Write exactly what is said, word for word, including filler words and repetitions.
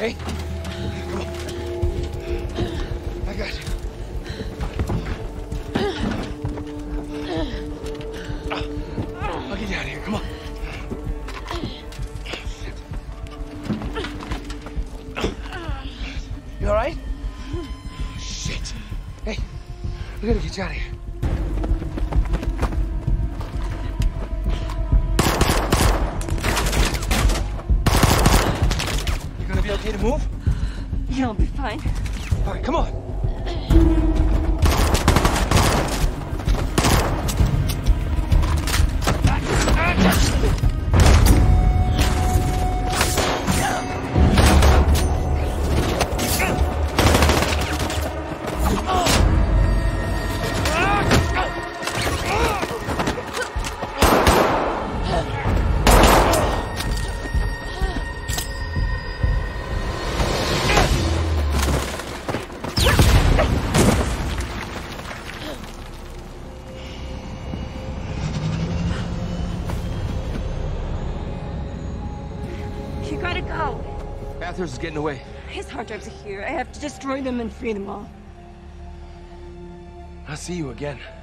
okay? Come on. I got you. I'll get you out of here. Come on. You all right? Oh, shit. Hey, we gotta get you out of here. You gonna be okay to move? Yeah, I'll be fine. All right, come on. You gotta go. Bathurst is getting away. His hard drives are here. I have to destroy them and free them all. I'll see you again.